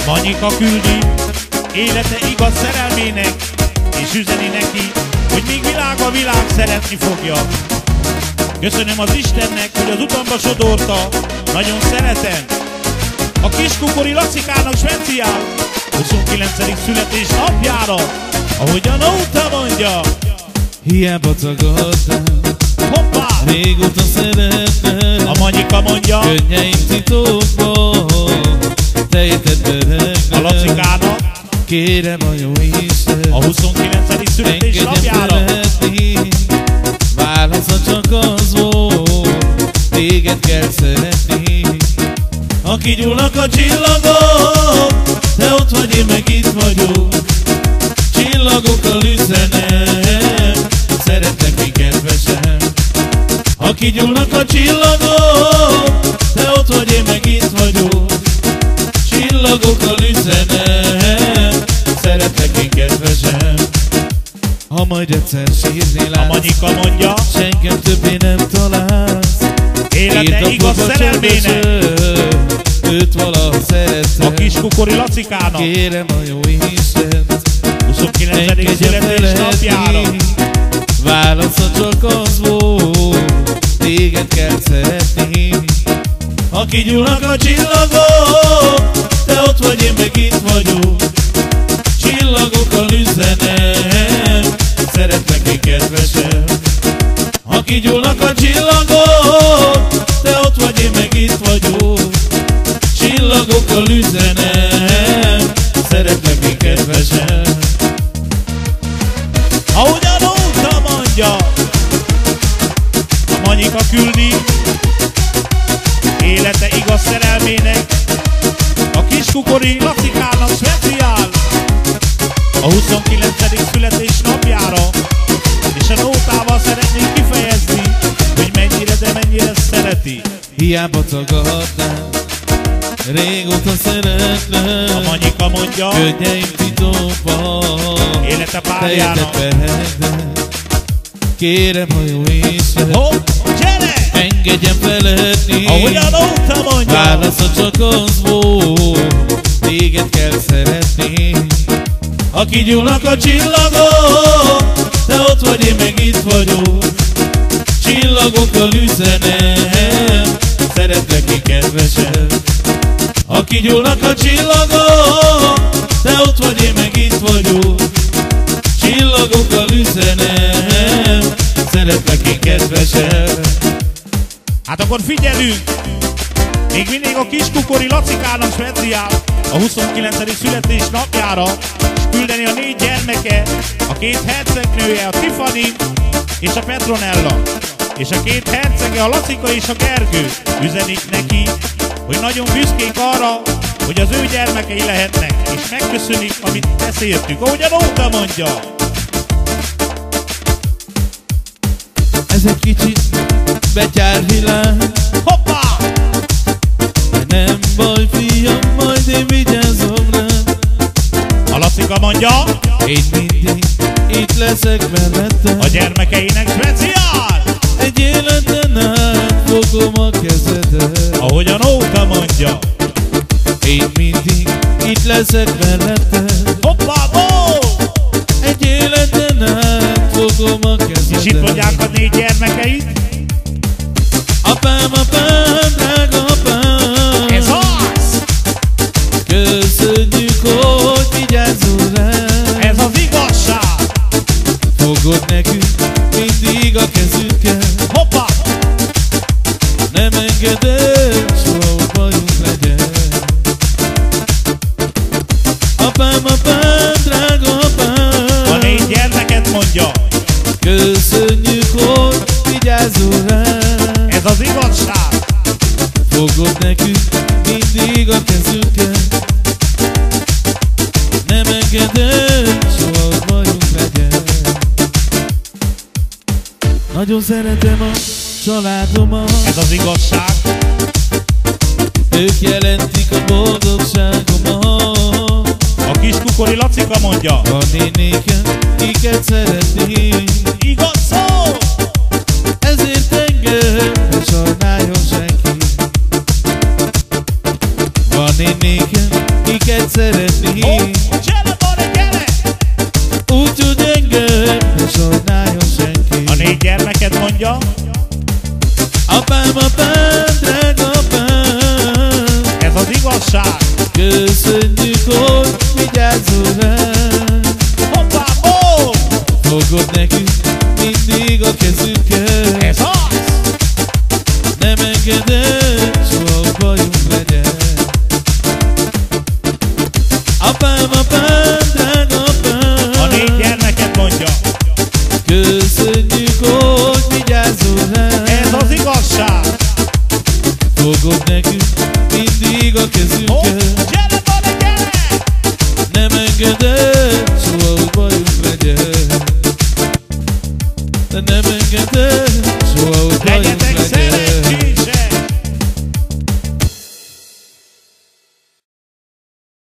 Manyika küldi élete igaz szerelmének, és üzeni neki, hogy még a világ szeretni fogja. Köszönöm az Istennek, hogy az utamba sodorta, nagyon szeretem. A Kiskukori Lacikának speciál 29. születésnapjára, ahogy a nóta mondja. Hiába tagadtam, Hoppá! régóta szeretem. A Manyika mondja. Könnyeim titokban, te érted beregnem. A Lacikának. Kérem a jó Isten, a 29. születésnapjára. Válasza csak az volt, téged kell szeretni. Ha kigyúlnak a csillagok, te ott vagy, én meg itt vagyok. Csillagokkal üzenem, szeretlek mi kedvesem. Ha kigyúlnak a csillagok, te ott vagy, én meg itt vagyok. Csillagokkal üzenem, szeretlek én kedvesem. Ha majd egyszer sírni látsz, a Manyika mondja, senkem többé nem találsz. élete igaz szerelmének, őt valaha szerettem. a Kiskukori Lacikának. Kérem a jó Istent, 29. születésnapjára. Válasza csak az volt, téged kell szeretni. Ha kigyúlnak a csillagok, te ott vagy, én meg itt vagyok. Csillagokkal üzenem, szeretlek én kedvesem. Ha kigyúlnak a csillagok, te ott vagy, én meg itt vagyok. Csillagokkal üzenem, szeretlek én kedvesem. Ahogy a nóta mondja, a Manyika küldi élete igaz szerelmének, a Kiskukori Lacikának speciál a 29. születésnapjára, és a nótával szeretnék kifejezni, hogy mennyire, de mennyire szereti. Hiába tagadnám, régóta szeretlek. A Manyika mondja, könnyeim titokban, élete párjának. Kérem a jó Isten, Hopp, gyere! engedjen feledni. Ahogy a nóta mondja, válasza csak az volt, téged kell szeretni. Ha kigyúlnak a csillagok, te ott vagy, én meg itt vagyok. Csillagokkal üzenem, szeretlek én kedvesem. Ha kigyúlnak a csillagok, te ott vagy, én meg itt vagyok. Csillagokkal üzenem, szeretlek én kedvesem. hát akkor figyelünk! Még mindig a Kiskukori Lacikának speciál a 29. születésnapjára, és küldeni a 4 gyermeke, a 2 hercegnője, a Tiffany és a Petronella, és a 2 hercege, a Lacika és a Gergő. Üzenik neki, hogy nagyon büszkék arra, hogy az ő gyermekei lehetnek, és megköszönik, amit beszéltük, ahogy a nóta mondja. Ez egy kicsit betyár világ. Hoppá! Nem baj, fiam, majd én vigyázom rám. A Lacika mondja, én mindig itt leszek mellette. a gyermekeinek speciál! Egy életen át fogom a kezedet. Ahogy a nóta mondja. Én mindig itt leszek mellette. Hoppá, ó! Egy életen át fogom a kezedet. És itt mondják a 4 gyermekeit. Apám, apám, drága apám, Ez az! köszönjük, hogy vigyázol rám. Ez az igazság! Fogod nekünk mindig a kezünket. Hoppá! Nem engeded, soha bajunk legyen. Apám, apám, drága apám, A 4 gyermeket mondja. köszönjük, hogy vigyázol rám. Ez az igazság! Fogod nekünk mindig a kezünket. Nem engeded, soha bajunk legyen. Nagyon szeretem a családomat. Ez az igazság! Ők jelentik a boldogságomat. A Kiskukori Lacika mondja. A nénéken, kiket szeretnék. Igaz szó! Ezért engem ne sajnáljon senki. Van én nékem, kiket szeretnék. Gyere, Bori, gyere! Úgy, hogy engem ne sajnáljon senki. A 4 gyermeked mondja. Apám, drága apám, Ez az igazság. köszönjük, hogy vigyázzol rám. Hoppá, ó! Fogod nekünk mindig a kezünket. Ez az! Nem engeded, soha bajunk legyen. Apám, drága apám, A 4 gyermeked mondja. köszönjük, hogy vigyázzol rám. Ez az igazság. Fogod nekünk mindig a kezünket.